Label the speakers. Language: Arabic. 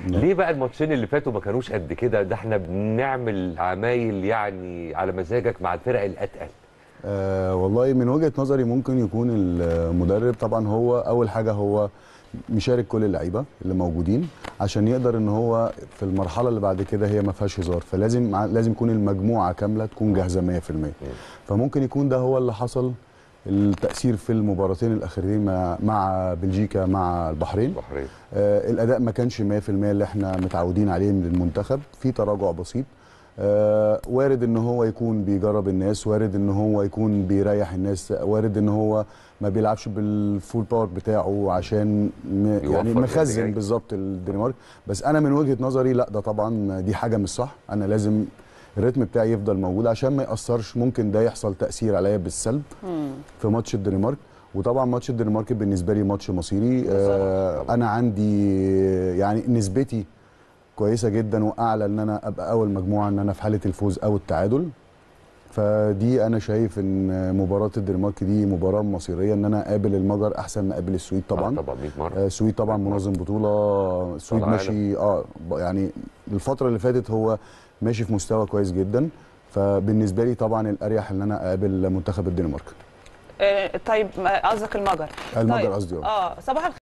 Speaker 1: ليه بقى الماتشين اللي فاتوا ما كانوش قد كده؟ ده احنا بنعمل عمايل يعني على مزاجك مع الفرق الاتقل.
Speaker 2: والله من وجهة نظري ممكن يكون المدرب طبعا هو اول حاجه هو مشارك كل اللعيبه اللي موجودين عشان يقدر ان هو في المرحله اللي بعد كده هي ما فيهاش هزار، فلازم لازم يكون المجموعه كامله تكون جاهزه 100%. فممكن يكون ده هو اللي حصل التأثير في المباراتين الأخيرين مع بلجيكا مع البحرين. الأداء ما كانش 100% اللي احنا متعودين عليه من المنتخب، في تراجع بسيط. وارد ان هو يكون بيجرب الناس، وارد ان هو يكون بيريح الناس، وارد ان هو ما بيلعبش بالفول باور بتاعه عشان يعني مخزن بالظبط الدنمارك. بس انا من وجهة نظري لا، ده طبعا دي حاجة مش صح. انا لازم الريتم بتاعي يفضل موجود عشان ما يأثرش، ممكن ده يحصل تأثير عليا بالسلب في ماتش الدنمارك. وطبعا ماتش الدنمارك بالنسبة لي ماتش مصيري. انا عندي يعني نسبتي كويسه جدا واعلى ان انا ابقى اول مجموعه، ان انا في حاله الفوز او التعادل. فدي انا شايف ان مباراه الدنمارك دي مباراه مصيريه، ان انا اقابل المجر احسن ما اقابل السويد طبعا.
Speaker 1: طبعا 100 مره.
Speaker 2: السويد طبعا منظم بطوله، السويد ماشي يعني الفتره اللي فاتت هو ماشي في مستوى كويس جدا. فبالنسبه لي طبعا الاريح ان انا اقابل منتخب الدنمارك.
Speaker 3: طيب قصدك المجر؟
Speaker 2: المجر قصدي
Speaker 3: صباح